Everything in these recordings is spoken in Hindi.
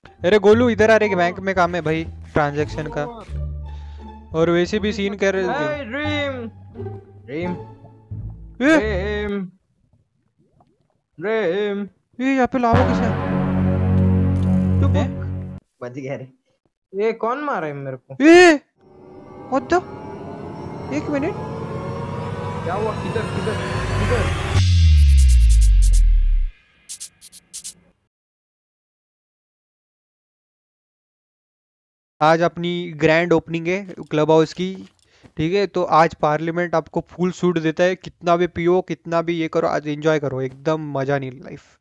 अरे गोलू इधर आ रहे, बैंक में काम है भाई, ट्रांजैक्शन का। और वैसे भी सीन कर रहे थे। ड्रीम ड्रीम ए, ड्रीम ड्रीम ये यहाँ पे लावा कैसे है? बच गया रे। ये कौन मारा है मेरे को? ए, what the? एक मिनट, क्या हुआ? किधर किधर किधर? आज अपनी ग्रैंड ओपनिंग है क्लब हाउस की, ठीक है? तो आज पार्लियामेंट आपको फुल सूट देता है, कितना भी पियो, कितना भी ये करो, आज एंजॉय करो, एकदम मजा नहीं लाइफ।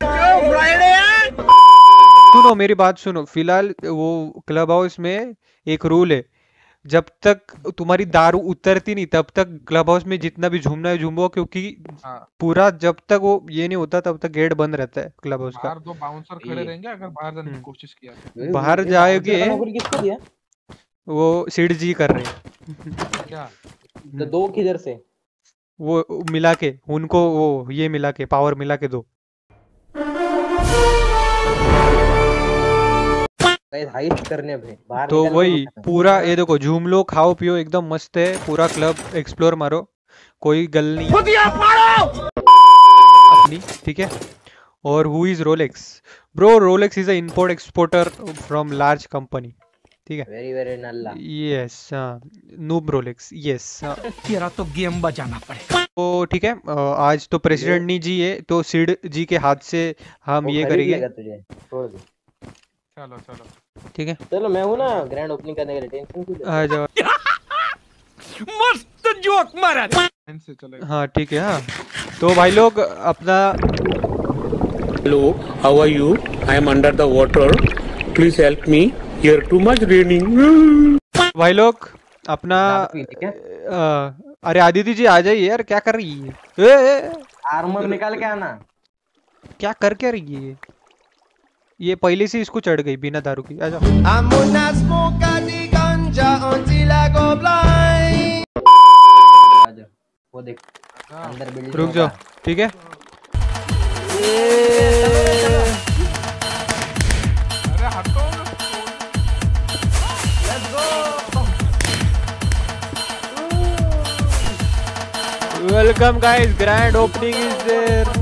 सुनो मेरी बात सुनो, फिलहाल वो क्लब हाउस में एक रूल है, जब तक तुम्हारी दारू उतरती नहीं तब तक क्लब हाउस में जितना भी झूमना है झूमो, क्योंकि पूरा जब तक वो ये नहीं होता तब तक गेट बंद रहता है क्लब हाउस का। बाहर दो बाउंसर खड़े रहेंगे अगर बाहर जाने की कोशिश किया तो। बाहर जाओगे किसको दिया? वो सीड जी कर रहे हैं क्या तो दो किधर से? वो मिला के उनको, वो ये मिला के पावर मिला के दो। हाइट करने पे बाहर तो वही पूरा ये देखो, झूम लो, खाओ पियो, एकदम मस्त है, पूरा क्लब एक्सप्लोर मारो, कोई गल नहीं अपनी, ठीक है? और who is Rolex? Bro Rolex is a import exporter from large company, ठीक है? वेरी वेरी नल्ला। Yes, noob Rolex, yes. तेरा तो गेम बजाना पड़ेगा। तो ठीक है, आज तो प्रेसिडेंट नहीं जी है, तो सिड जी के हाथ से हम ये करेंगे। तुझे छोड़ दे। चलो चलो ठीक है, चलो मैं हूँ ना ग्रैंड ओपनिंग करने के लिए, टेंशन क्यों ले? आ जाओ। मस्त जोक मारा। से चलेगा। हाँ ठीक है, हाँ तो भाई लोग अपना Hello, how are you? I am under the water. Please help me. Here too much raining. भाई लोग अपना अरे आदिति जी आ जाइए यार, क्या कर रही है? आर्मर निकाल के आना। क्या कर क्या रही है ये पहले से इसको चढ़ गई बिना दारू की। आ जाओ। वो देख अंदर बिल्डिंग। रुक जाओ, ठीक है? अरे हटो। Welcome guys, grand opening is there.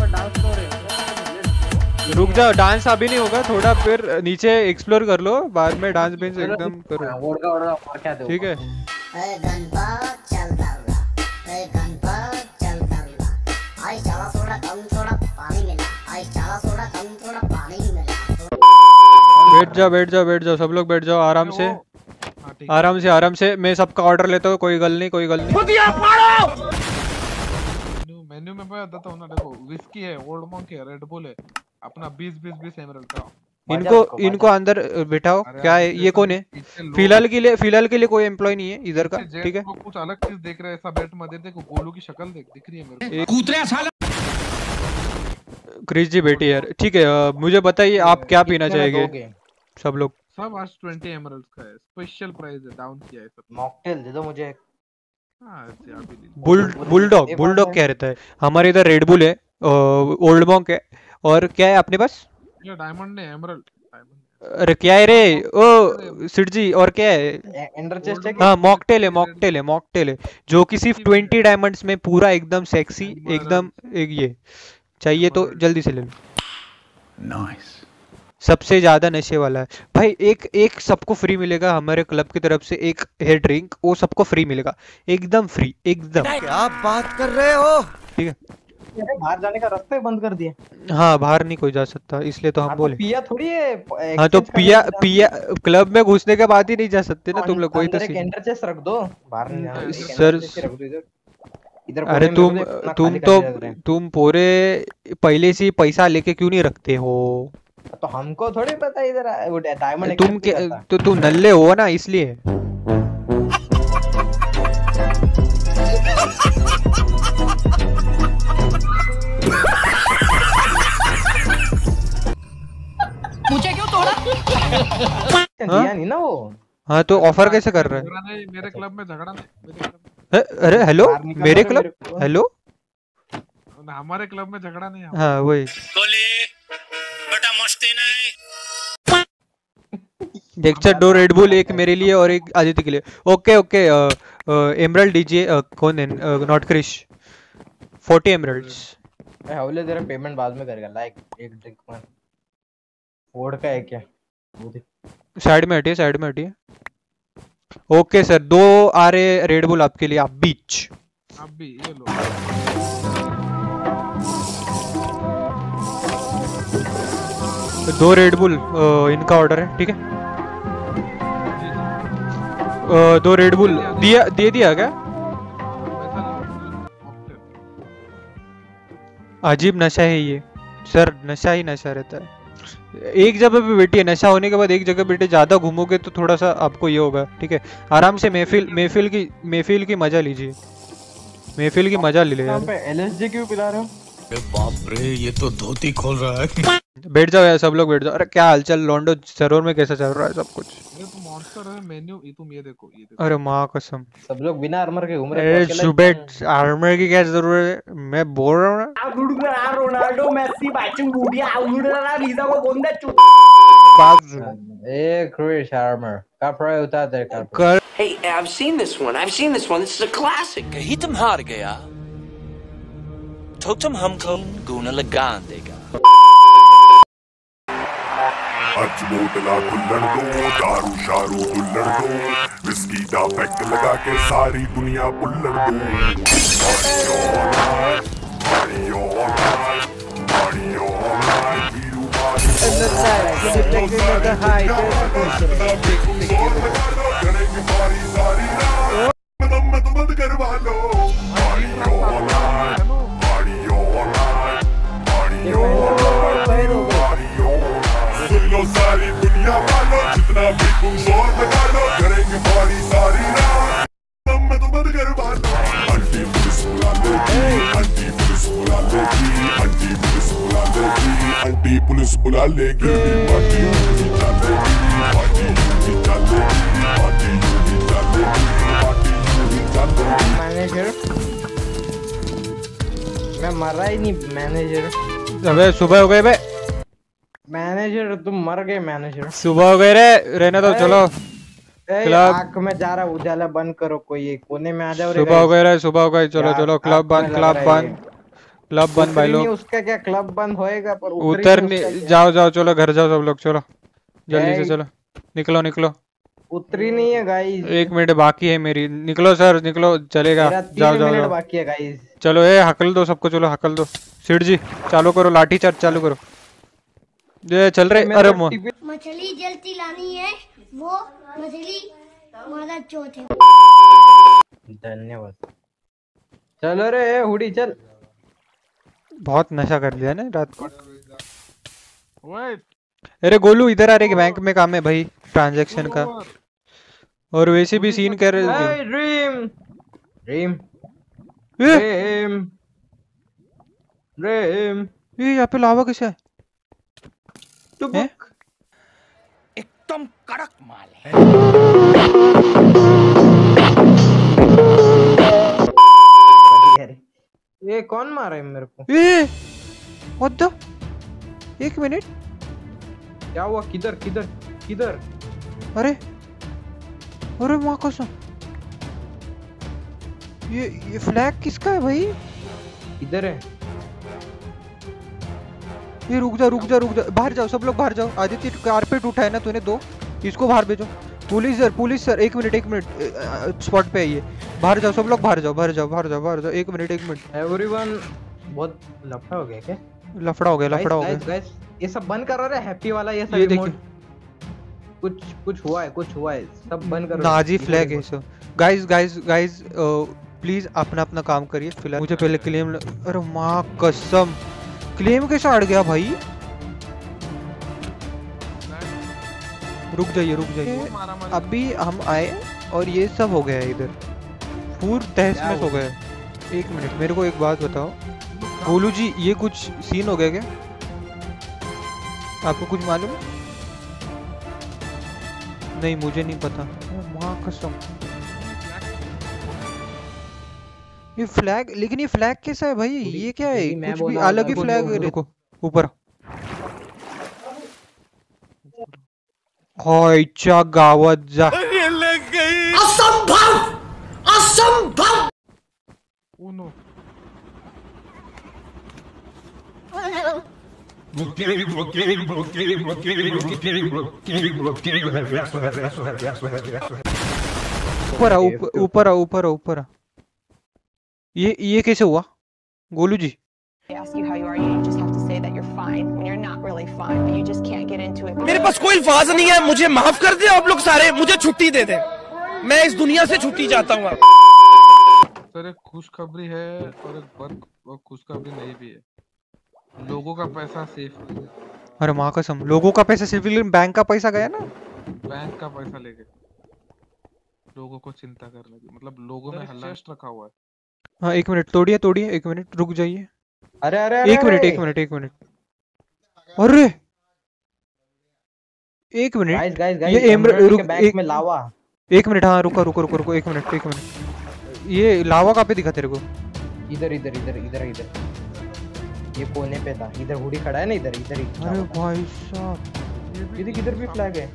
रुक जाओ, डांस अभी नहीं होगा, थोड़ा फिर नीचे एक्सप्लोर कर लो, बाद में डांस बेंच एकदम करो, ठीक है? बैठ जाओ बैठ जाओ बैठ जाओ, सब लोग बैठ जाओ आराम से, आराम से आराम से। मैं सबका ऑर्डर लेता हूँ, कोई गल नहीं कोई गल नहीं। मेन्यू में बताता हूँ ना, देखो विस्की है, ओल्ड मॉन्क है, रेड बुल है, अपना 20 एमरल्ड का। इनको अंदर बिठाओ। क्या है ये, कौन है? फिलहाल के लिए कोई एम्प्लॉय नहीं है इधर का, ठीक है? कुछ अलग चीज देख रहे हैं ऐसा बेट मत दे। देखो गोलू की शक्ल दिख रही है मेरे को। क्रिस जी बेटी यार, ठीक है? मुझे बताइए आप क्या पीना चाहेंगे सब लोग? सब आज 20 एमरल्ड्स का है, स्पेशल प्राइस है, डाउन किया है सब। मॉकटेल दे दो मुझे। बुलडॉग क्या रहता है? हमारे इधर रेड बुल है, ओल्ड मॉन्क है, और क्या है अपने पास? डायमंड है, एमरल्ड। अरे क्या है रे ओ सिड जी, और क्या है? एंडर चेस्ट है। हाँ मॉकटेल है, मॉकटेल है जो कि सिर्फ 20 डायमंड्स में पूरा एकदम सेक्सी, एकदम एक ये चाहिए तो जल्दी से ले लो। नाइस। सबसे ज्यादा नशे वाला है भाई। एक सबको फ्री मिलेगा हमारे क्लब की तरफ से, एक हेयर ड्रिंक, वो सबको फ्री मिलेगा, एकदम फ्री, एकदम। क्या बात कर रहे हो? ठीक है, बाहर जाने का रास्ता ही बंद कर दिया। हाँ बाहर नहीं कोई जा सकता, इसलिए तो हम बोले। पिया थोड़ी है। हाँ तो पिया क्लब में घुसने के बाद ही नहीं जा सकते ना तुम लोग, कोई तो एंडर चेस्ट रख दो बाहर नहीं जाना। सर अरे तुम पूरे पहले से पैसा लेके क्यों नहीं रखते हो? तो हमको थोड़ी पता इधर डायमंड। तुम नल्ले हो ना, इसलिए। मुझे क्यों तोड़ा? दिया नहीं ना वो। हाँ तो ऑफर कैसे कर रहा है? मेरे क्लब में झगड़ा नहीं। अरे हेलो, मेरे क्लब? हेलो, हमारे क्लब में झगड़ा नहीं। हाँ वही। बेटा मस्ती नहीं। टेक्सचर 2 रेड बुल, एक मेरे लिए और एक आदित्य के लिए। Okay okay. एमरल्ड डीजे कौन है? नॉट क्रिश। 40 एमरल्ड्स। हवले तेरा पेमेंट बाद में करेगा। लाइक एक ड्रिंक में फोड़ का है क्या? साइड में हटिए, साइड में हटिए। ओके सर, 2 आ रहे रेड बुल आपके लिए। आप बीच आप भी ये लो। 2 रेड बुल इनका ऑर्डर है, ठीक है। 2 रेड बुल दे दिया क्या? अजीब नशा है ये सर, नशा ही नशा रहता है। एक जगह पे बैठिए, नशा होने के बाद एक जगह बैठे, ज्यादा घूमोगे तो थोड़ा सा आपको ये होगा, ठीक है। आराम से महफिल की मजा लीजिए, महफिल की मजा ले यहाँ पे LSD क्यों पिला रहे हो? बाप रे, ये तो धोती खोल रहा है। बैठ जाओ यार, सब लोग बैठ जाओ। अरे क्या हालचाल लॉन्डो, सर्वर में कैसा चल रहा है सब कुछ? ये तो मॉन्स्टर है मेन्यू, ये तुम ये देखो। अरे माँ कसम, सब लोग बिना आर्मर के घूम रहे हैं। सुबह आर्मर की क्या जरूरत है? मैं बोल रहा हूँ ना। रोनाल्डो मेसी बाचू बूढ़िया लीजा को बोल दे चुप। क्रिश आर्मर का प्राइस उतार दे कर। Hey, I've seen this one. This is a classic. कहीं तुम हार गया तो तुम हमको गुना लगान देगा। आज बोतला खुल्लड़ दो, दारू शारू खुल्लड़ दो, विस्की दा पैक लगा के सारी दुनिया पुल्लड़ दो। मत करवा लो सारी दुनिया वालों, जितना भी तुम शोर लगा लो, करेंगे पार्टी सारी रात। मत करवा लो। आंटी पुलिस बुला लेगी, आंटी पुलिस बुला लेगी, आंटी पुलिस बुला लेगी, आंटी पुलिस बुला लेगी। पार्टी यूं चलेगी, पार्टी यूं चलेगी, पार्टी यूं चलेगी, पार्टी यूं चलेगी। मैनेजर मैं मरा ही नहीं मैनेजर। अबे सुबह हो गए बे। मैनेजर तुम मर गए मैनेजर। सुबह हो गए रे, रहने दो चलो। क्लब आँख में जा रहा, उजाला बंद करो, कोई एक कोने में आ जाओ। सुबह हो गए रे, सुबह हो गए, चलो चलो। क्लब बंद, क्लब बंद, क्लब बंद भाई लोग। उसका क्या क्लब बंद होएगा? पर उतर नहीं, जाओ जाओ, चलो घर जाओ सब लोग, चलो जल्दी से चलो, निकलो निकलो। उतरी नहीं है गाइस। 1 मिनट बाकी है मेरी, निकलो सर निकलो, चलेगा। जाओ जाओ जाओ, बाकी है गाइस। चलो हकल दो सबको, चलो हकल दो। सेठ जी चालू करो, लाठी चार्ज चालू करो। ये चल रहे। अरे मछली जल्दी लानी है, वो मछली मारा चौथ है। धन्यवाद। चलो रे हुडी चल। बहुत नशा कर लिया ना रात को। अरे गोलू इधर आ रहे, बैंक में काम है भाई, ट्रांजैक्शन का। और वैसे भी सीन कर रहे थे। Dream dream dream dream. ये यहाँ पे लावा कैसे है? एकदम कड़क माल है। ये कौन मारा है मेरे को? What the? 1 मिनट, क्या हुआ? किधर किधर किधर? अरे अरे माँ कसम, ये फ्लैग किसका है भाई? इधर है। ये रुक जा, बाहर जाओ सब लोग, बाहर जाओ। आदित्य कारपेट उठाए ना तूने 2, इसको बाहर भेजो। पुलिस सर 1 मिनट स्पॉट पे आइए। बाहर जाओ सब लोग, बाहर जाओ। 1 मिनट। एवरीवन बहुत लफड़ा हो गया क्या? लफड़ा हो गया। गाइस ये सब बंद करो रे, हैप्पी वाला ये सब। ये देखिए कुछ हुआ है, सब बंद करो। नाजी फ्लैग है सब। गाइस प्लीज अपना काम करिए फिलहाल। मुझे पहले क्लेम। अरे माँ कसम, क्लेम कैसे अड़ गया भाई? रुक जाइए। अभी हम आए और ये सब हो गया है इधर, पूरा तहस नहस हो गया। 1 मिनट, मेरे को एक बात बताओ गोलू जी, ये कुछ सीन हो गया क्या? आपको कुछ मालूम? नहीं मुझे नहीं पता। माँ कसम, ये फ्लैग, लेकिन ये फ्लैग कैसा है भाई? ये क्या है? कुछ भी अलग ही फ्लैग है। देखो ऊपर, होयच्या गावात जा. Uno. ऊपर आ, ऊपर आ, ऊपर आ, ऊपर आ. ये कैसे हुआ गोलू जी? मेरे पास कोई अल्फाज नहीं है, मुझे माफ कर दे आप लोग सारे, मुझे छुट्टी दे दे, मैं इस दुनिया से छुट्टी चाहता हूँ. सर एक खुशखबरी है और एक बद खुशखबरी नहीं भी है. लोगों का पैसा सेफ है. अरे माँ कसम, लोगों का पैसा सिर्फ, लेकिन बैंक का पैसा गया ना. बैंक का पैसा लेके लोगों को चिंता करने की, मतलब लोगों में हल्ला रखा हुआ है. हाँ 1 मिनट, तोड़िए तोड़िए, 1 मिनट रुक जाइए. अरे अरे 1 मिनट 1 मिनट 1 मिनट. अरे 1 मिनट, गाइस ये रुक, बैंक में लावा. 1 मिनट, हाँ रुको रुको रुको रुको 1 मिनट 1 मिनट. ये लावा कहाँ पे दिखा तेरे को? इधर इधर इधर इधर इधर, ये कोने पे था. इधर हुडी खड़ा है ना, इधर इधर ही. अरे भाई साहब, इधर भी फ्लैग है.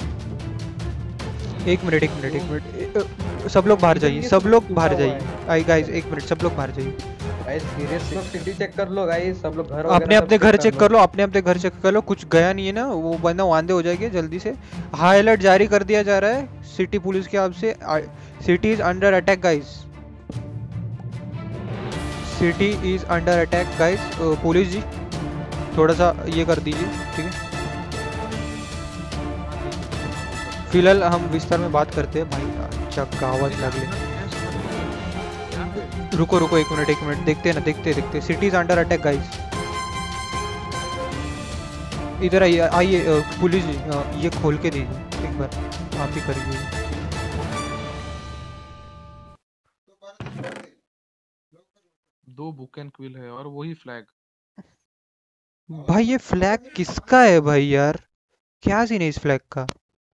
1 मिनट 1 मिनट 1 मिनट, सब लोग बाहर जाइए, सब लोग बाहर जाइए. आई गाइस 1 मिनट, सब लोग बाहर जाइए. गाइस सीरियसली सिटी चेक कर लो गाइस, सब लोग घर अपने अपने घर चेक कर लो, अपने अपने घर चेक कर लो. कुछ गया नहीं है ना, वो बंदा वांदे हो जाएंगे जल्दी से. हाई अलर्ट जारी कर दिया जा रहा है सिटी पुलिस के आप से. City is under attack guys, city is under attack guys. Police ji थोड़ा सा ये कर दीजिए, ठीक है? फिलहाल हम विस्तार में बात करते हैं भाई. अच्छा गावात लागले. रुको रुको 1 मिनट 1 मिनट, देखते हैं ना, देखते. City is under attack guys. इधर आइए आइए पुलिस जी, ये खोल के दीजिए एक बार, आप ही करिए. दो बुक एंड क्विल है और वही फ्लैग. भाई ये फ्लैग किसका है भाई यार? क्या सीन है इस फ्लैग का?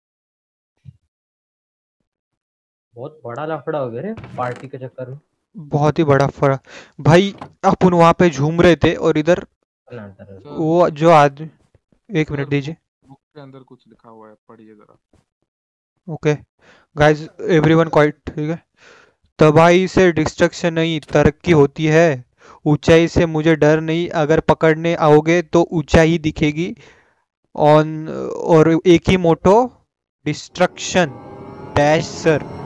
बहुत बड़ा लफड़ा हो गया रे पार्टी के चक्कर में. बहुत ही बड़ा फर्क भाई. अपन वहां पे झूम रहे थे और इधर वो जो आदमी. 1 मिनट दीजिए. बुक के अंदर कुछ लिखा हुआ है, पढ़िए जरा. ओके गाइस, एवरीवन क्वाइट, ठीक है? तबाही से डिस्ट्रक्शन नहीं, तरक्की होती है. ऊंचाई से मुझे डर नहीं, अगर पकड़ने आओगे तो ऊंचाई दिखेगी. ऑन और एक ही मोटो, डिस्ट्रक्शन डैश सर.